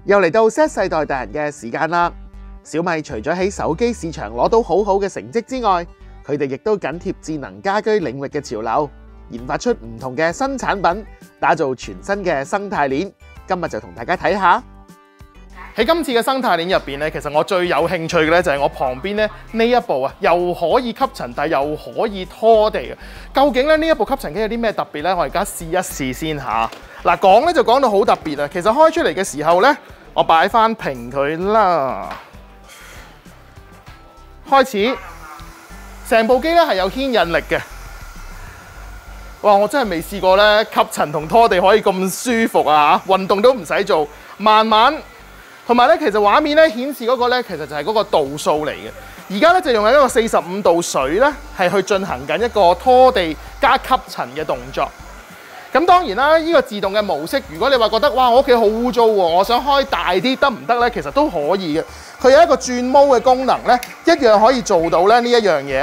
又嚟到 Z 世代達人嘅時間啦！小米除咗喺手機市場攞到好好嘅成績之外，佢哋亦都緊貼智能家居領域嘅潮流，研發出唔同嘅新產品，打造全新嘅生態鏈。今日就同大家睇下。喺今次嘅生態鏈入邊咧，其實我最有興趣嘅咧就係我旁邊咧呢一部啊，又可以吸塵，但係又可以拖地嘅。究竟咧呢一部吸塵機有啲咩特別咧？我而家試一試先嚇。嗱，講咧就講到好特別啊。其實開出嚟嘅時候咧，我擺翻平佢啦。開始，成部機咧係有牽引力嘅。哇！我真係未試過咧吸塵同拖地可以咁舒服啊嚇，運動都唔使做，慢慢。同埋咧，其實畫面咧顯示嗰個咧，其實就係嗰個度數嚟嘅。而家咧就用緊一個45度水咧，係去進行緊一個拖地加吸塵嘅動作。咁當然啦，呢個自動嘅模式，如果你話覺得哇，我屋企好污糟喎，我想開大啲得唔得咧？其實都可以嘅。佢有一個轉毛嘅功能咧，一樣可以做到咧呢一樣嘢。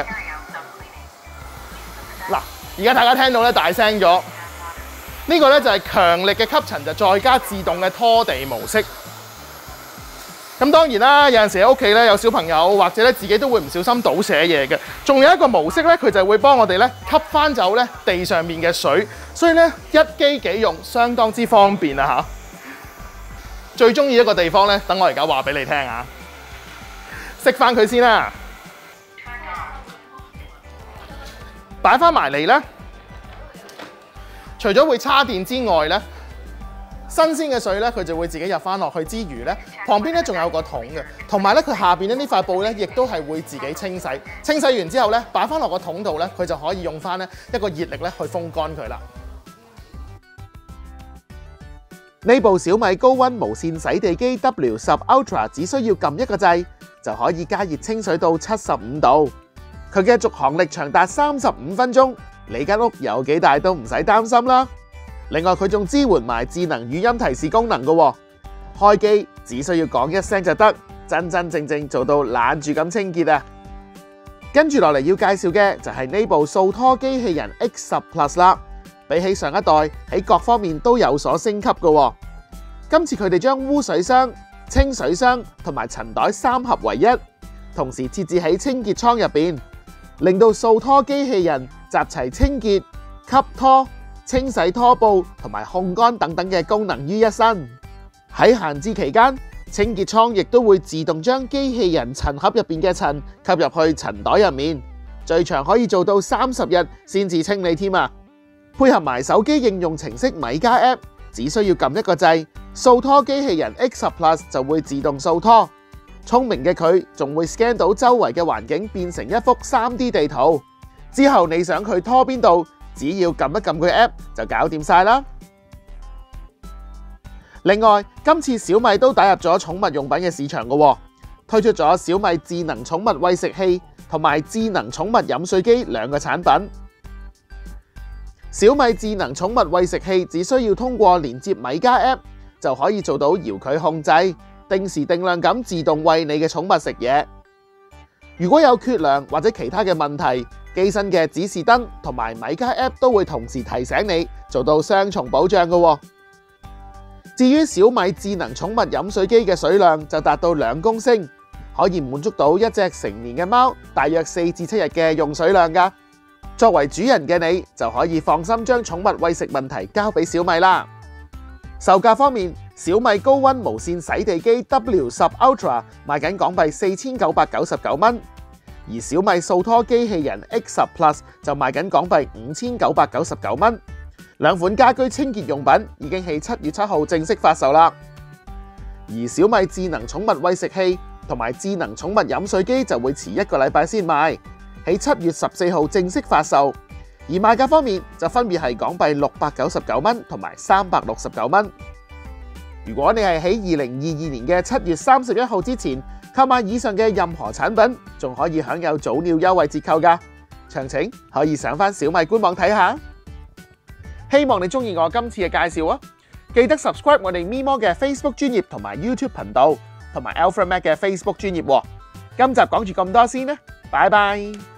嗱，而家大家聽到咧大聲咗，呢個咧就係強力嘅吸塵，就再加自動嘅拖地模式。咁當然啦，有陣時喺屋企咧有小朋友或者咧自己都會唔小心倒瀉嘢嘅。仲有一個模式咧，佢就會幫我哋咧吸翻走咧地上面嘅水，所以咧一機幾用，相當之方便啊嚇！最中意一個地方咧，等我而家話俾你聽啊！熄翻佢先啦，擺翻埋嚟咧。除咗會叉電之外咧，新鮮嘅水咧，佢就會自己入翻落去之餘咧，旁邊咧仲有個桶嘅，同埋咧佢下邊咧呢塊布咧，亦都係會自己清洗。清洗完之後咧，擺翻落個桶度咧，佢就可以用翻咧一個熱力咧去風乾佢啦。呢部小米高溫無線洗地機 W10 Ultra 只需要撳一個掣，就可以加熱清水到75度。佢嘅續航力長達35分鐘，你間屋有幾大都唔使擔心啦。另外佢仲支援埋智能語音提示功能嘅，開機只需要講一聲就得，真真正正做到懶住咁清潔啊！跟住落嚟要介紹嘅就係呢部掃拖機器人 X10 Plus 啦，比起上一代喺各方面都有所升級嘅。今次佢哋將污水箱、清水箱同埋塵袋3合為一，同時設置喺清潔倉入邊，令到掃拖機器人集齊清潔、吸拖、清洗拖布同埋烘乾等等嘅功能於一身。喺閒置期間，清潔倉亦都會自動將機器人塵盒入邊嘅塵吸入去塵袋入面，最長可以做到30日先至清理添啊！配合埋手機應用程式米家 App， 只需要撳一個掣，掃拖機器人 X10 Plus 就會自動掃拖。聰明嘅佢仲會 scan 到周圍嘅環境，變成一幅 3D 地圖。之後你想佢拖邊度，只要撳一撳佢 App 就搞掂晒啦。另外，今次小米都打入咗寵物用品嘅市場嘅，推出咗小米智能寵物餵食器同埋智能寵物飲水機兩個產品。小米智能寵物餵食器只需要通過連接米家 App 就可以做到遙距控制，定時定量咁自動餵你嘅寵物食嘢。如果有缺糧或者其他嘅問題，機身嘅指示燈同埋米家 App 都會同時提醒你，做到雙重保障嘅。至於小米智能寵物飲水機嘅水量就達到2公升，可以滿足到一隻成年嘅貓大約4至7日嘅用水量㗎。作為主人嘅你就可以放心將寵物餵食問題交俾小米啦。售價方面，小米高溫無線洗地機 W10 Ultra 賣緊港幣4999蚊。而小米掃拖機器人 X10 Plus 就賣緊港幣5999蚊，兩款家居清潔用品已經喺7月7號正式發售啦。而小米智能寵物餵食器同埋智能寵物飲水機就會遲1個禮拜先賣，喺7月14號正式發售。而賣價方面就分別係港幣699蚊同埋369蚊。如果你係喺2022年嘅7月31號之前購買以上嘅任何產品，仲可以享有早鳥優惠折扣㗎。詳情可以上返小米官網睇下。希望你鍾意我今次嘅介紹啊！記得 subscribe 我哋咪摩嘅 Facebook 專頁同埋 YouTube 頻道，同埋 Alfred Mac 嘅 Facebook 專頁喎。今集講住咁多先啦，拜拜。